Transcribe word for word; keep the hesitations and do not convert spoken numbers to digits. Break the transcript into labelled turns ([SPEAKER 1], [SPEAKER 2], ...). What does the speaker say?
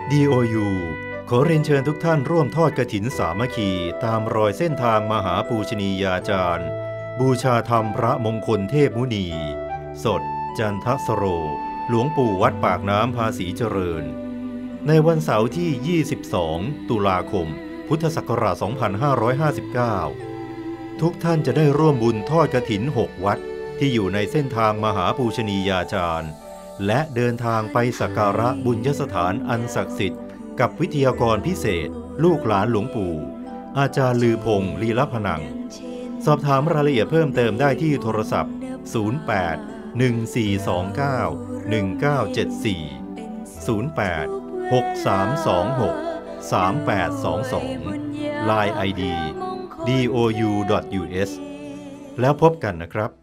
[SPEAKER 1] ดี โอ ยู ขอเรียนเชิญทุกท่านร่วมทอดกฐินสามัคคีตามรอยเส้นทางมหาปูชนียาจารย์บูชาธรรมพระมงคลเทพมุนีสดจันทสโรหลวงปู่วัดปากน้ำภาษีเจริญในวันเสาร์ที่ยี่สิบสองตุลาคมพุทธศักราชสองพันห้าร้อยห้าสิบเก้าทุกท่านจะได้ร่วมบุญทอดกฐินหกวัดที่อยู่ในเส้นทางมหาปูชนียาจารย์และเดินทางไปสักการะบุญยสถานอันศักดิ์สิทธิ์กับวิทยากรพิเศษลูกหลานหลวงปู่อาจารย์ลือพงศ์ลีลพนังสอบถามรายละเอียดเพิ่มเติมได้ที่โทรศัพท์ศูนย์ แปด หนึ่ง สี่ สอง เก้า หนึ่ง เก้า เจ็ด สี่ ศูนย์ แปด หก สาม สอง หก สาม แปด สอง สอง ไลน์ ไอ ดี ดี โอ ยู ดอท ยู เอส แล้วพบกันนะครับ